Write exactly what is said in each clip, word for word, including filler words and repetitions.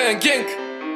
Gang Gang.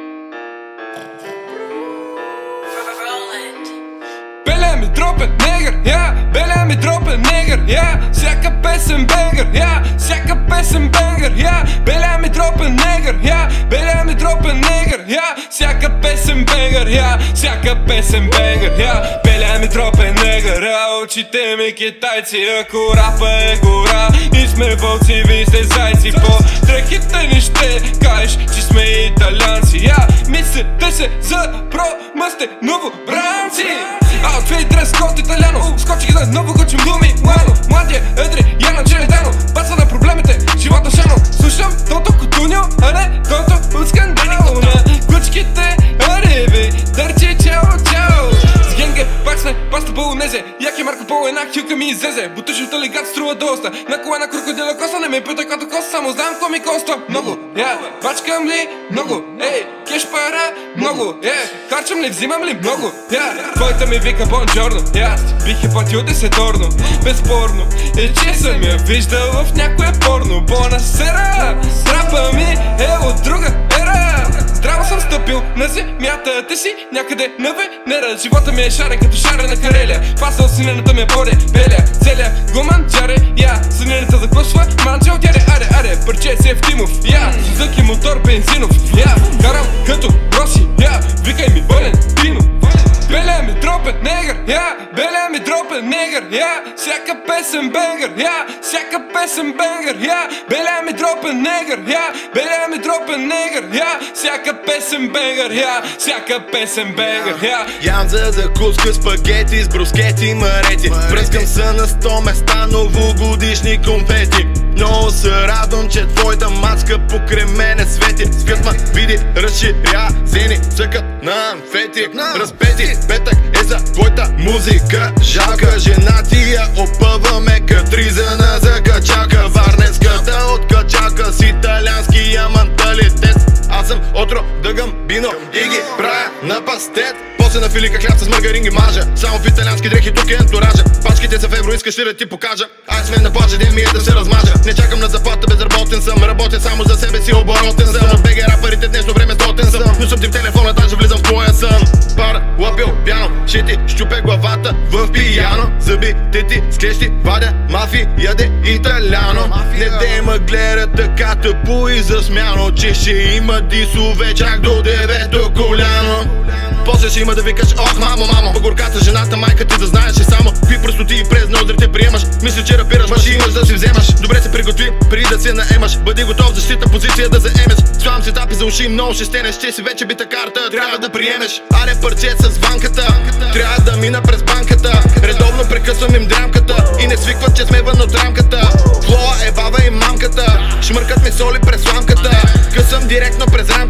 Беля ми дропе негър, я, беля ми дропе негър, я, всяка песен бенгър, я, всяка песен бенгър, я, беля ми дропе негър, я, беля ми дропе негър, я, всяка песен бенгър, я, всяка песен бенгър, я, беля ми дропе негър, я, очите ми китайци, ако рапа е гора, ние сме вълци, вие сте зайци, по дрехите ни ще кажеш, че сме италианци, я, мислите се за прома сте новобранци. Outfit, dress code италяно, скочи ги да ново гочим думи, лано, младия, едри, Яна Челедано, баса на проблемите, живота шано. Слушам тото Кутуньо, а не тото от скандал. На кучките, ареби, дърчи чао, чао. С генге, пак сме паста полунезе, яки Марко Поло, една хюка ми изезе. Бутушното лигат струва доста, на кола на крокодила коса, не ме питай като коса, само знам ко ми коства. Много, я, бачкам ли? Много, ей, кеш пара? Много, е, харчам ли, взимам ли? Много, я, твоята ми вика бонджорно, аз бих я платил десеторно. Безспорно е, че съм я виждал в някое порно. Бона сера, рапа ми е от друга ера. Здраво съм стъпил на земята, те си някъде на Венера. Живота ми е шарен като шарена Карелия, пасал синената ми боре беля. Целя гуман джаре, я, синената закусва манче от яре. Аре, аре, парче си Евтимов, я, Сузуки мотор бензинов, я, карам като Роси, я, викай ми Валентино. Беля ми дропе негър, я, беля ми дропе негър, я, всяка песен бенгър, я, всяка песен бенгър, я, беля ми дропе негър, я, беля ми дропе негър, я, всяка песен бенгър, я, всяка песен бенгър, я. Ям за закуска спагети с брускети марети, пръскам се на сто места новогодишни конфети. Много се радвам, че твоята мацка покрай мене свети. Скът ма види, разширя зени, цъкат на амфети. Разпети, петък е за твоята музика. Жалка, жена ти я опъваме катриза на закачалка. Варненската от качалка с италианския менталитет. Аз съм от рода Гамбино и ги правя на пастет. После на филика хляб с маргарин ги мажа, само в италиански дрехи тук е антуража. Пачките са в евро, искаш ли да ти покажа? Ай сме на плажа, ден ми е да се размажа. Не чакам на заплата, безработен съм, работя само за себе си, оборотен съм. От БГ рапърите днешно време стотен съм, но съм ти в телефона, даже влизам в твоя сън. Пара, лапил, пяно, ще ти щупе главата в пияно. Зъбите ти с клещи вадя, мафи яде италяно. Не дей ма гледа така тъпо и засмяно, че ще има дисове чак до девето коляно. После ще има да викаш, ох мамо, мамо, погорката жената, майка ти да знаеш, че само какви пръстоти и през ноздрите приемаш. Мисли, че рапираш, ма ще имаш да си вземаш. Добре се приготви, преди да се наемаш. Бъди готов, защита позиция да заемеш. Свам си тапи за уши, много ще стенеш, че си вече бита карта, трябва да приемеш. Аре парче с ванката, трябва да мина през банката. Редовно прекъсвам им драмката и не свикват, че сме вън от рамката. Флоа е баба и мамката, шмъркат ме соли през сламката. Късам директно през рамката.